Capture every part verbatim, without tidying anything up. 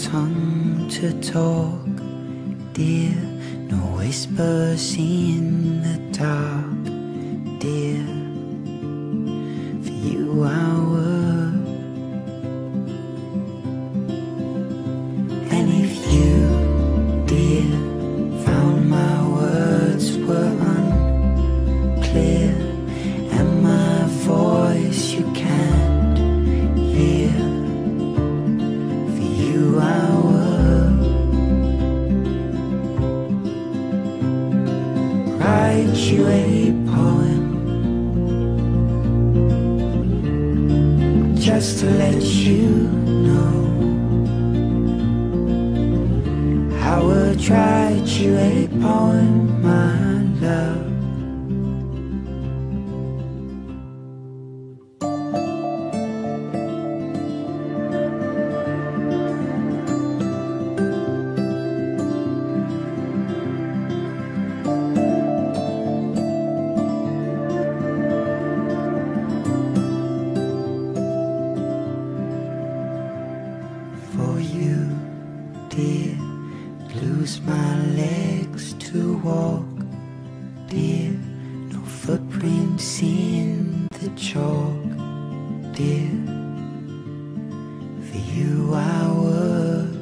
tongue to talk, dear. No whispers in the dark, dear. For you I would. And if you, dear, found my words were unclear and my voice you can't hear, for you I would write you a poem just to let you know I would write you a poem, my love. For you, dear, lose my legs to walk, dear. No footprints in the chalk, dear. For you I would.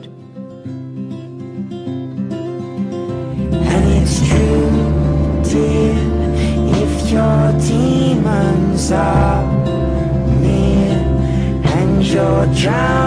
And it's true, dear, if your demons are near and you're drowning